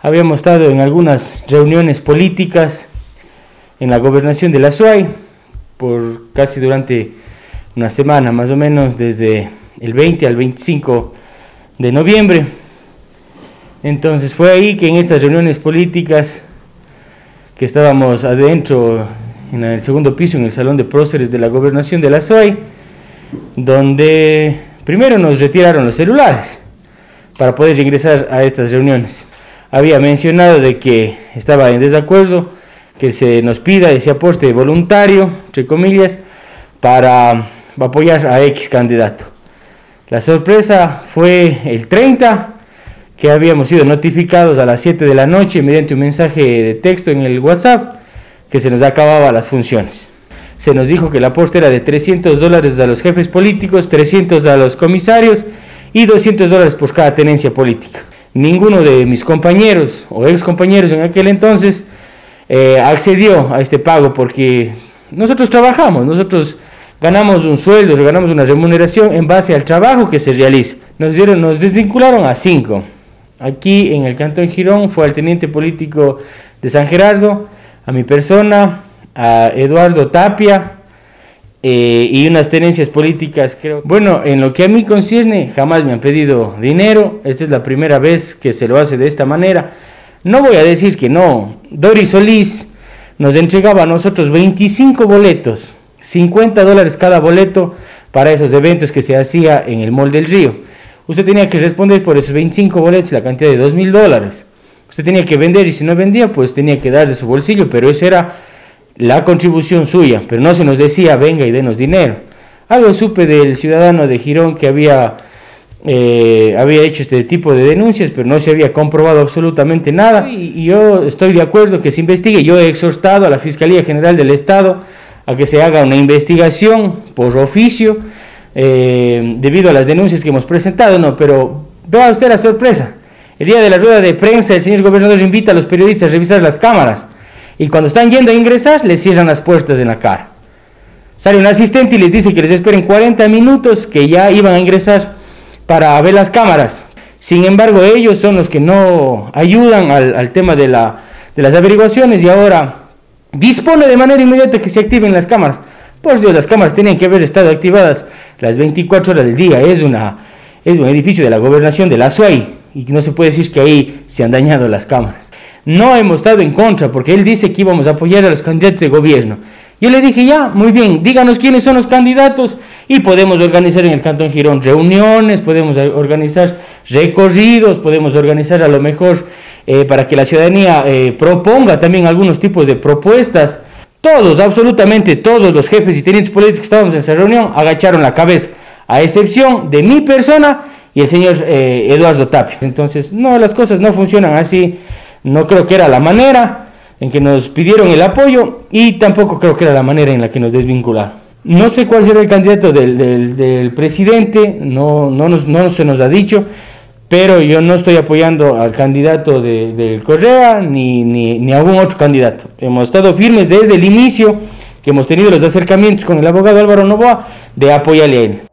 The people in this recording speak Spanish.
Habíamos estado en algunas reuniones políticas en la gobernación de la SUAY por casi durante una semana, más o menos desde el 20 al 25 de noviembre. Entonces fue ahí que en estas reuniones políticas que estábamos adentro en el segundo piso, en el salón de próceres de la gobernación de la SUAY, donde primero nos retiraron los celulares para poder ingresar a estas reuniones. Había mencionado de que estaba en desacuerdo que se nos pida ese aporte voluntario, entre comillas, para apoyar a X candidato. La sorpresa fue el 30, que habíamos sido notificados a las 7 de la noche mediante un mensaje de texto en el WhatsApp que se nos acababan las funciones. Se nos dijo que el aporte era de $300 a los jefes políticos, 300 a los comisarios y $200 por cada tenencia política. Ninguno de mis compañeros o ex compañeros en aquel entonces accedió a este pago, porque nosotros trabajamos, nosotros ganamos un sueldo, ganamos una remuneración en base al trabajo que se realiza. Nos desvincularon a 5. Aquí en el Cantón Girón fue al teniente político de San Gerardo, a mi persona, a Eduardo Tapia y unas tenencias políticas, creo. Bueno, en lo que a mí concierne, jamás me han pedido dinero. Esta es la primera vez que se lo hace de esta manera. No voy a decir que no. Doris Solís nos entregaba a nosotros 25 boletos, $50 cada boleto para esos eventos que se hacía en el Mall del Río. Usted tenía que responder por esos 25 boletos la cantidad de $2.000. Usted tenía que vender, y si no vendía, pues tenía que dar de su bolsillo, pero eso era la contribución suya, pero no se nos decía venga y denos dinero. Algo supe del ciudadano de Girón que había hecho este tipo de denuncias, pero no se había comprobado absolutamente nada, y yo estoy de acuerdo que se investigue. Yo he exhortado a la Fiscalía General del Estado a que se haga una investigación por oficio debido a las denuncias que hemos presentado. No, pero vea usted la sorpresa. El día de la rueda de prensa el señor gobernador invita a los periodistas a revisar las cámaras, y cuando están yendo a ingresar les cierran las puertas en la cara. Sale un asistente y les dice que les esperen 40 minutos, que ya iban a ingresar para ver las cámaras. Sin embargo, ellos son los que no ayudan al tema de las averiguaciones, y ahora dispone de manera inmediata que se activen las cámaras. Por Dios, las cámaras tenían que haber estado activadas las 24 horas del día. Es un edificio de la gobernación de la SUAY, y no se puede decir que ahí se han dañado las cámaras. No hemos estado en contra, porque él dice que íbamos a apoyar a los candidatos de gobierno. Yo le dije, ya, muy bien, díganos quiénes son los candidatos y podemos organizar en el Cantón Girón reuniones, podemos organizar recorridos, podemos organizar a lo mejor para que la ciudadanía proponga también algunos tipos de propuestas. Todos, absolutamente todos los jefes y tenientes políticos que estábamos en esa reunión agacharon la cabeza, a excepción de mi persona y el señor Eduardo Tapia. Entonces, no, las cosas no funcionan así. No creo que era la manera en que nos pidieron el apoyo, y tampoco creo que era la manera en la que nos desvincularon. No sé cuál será el candidato del presidente, no se nos ha dicho, pero yo no estoy apoyando al candidato del Correa ni a algún otro candidato. Hemos estado firmes desde el inicio, que hemos tenido los acercamientos con el abogado Álvaro Novoa, de apoyarle a él.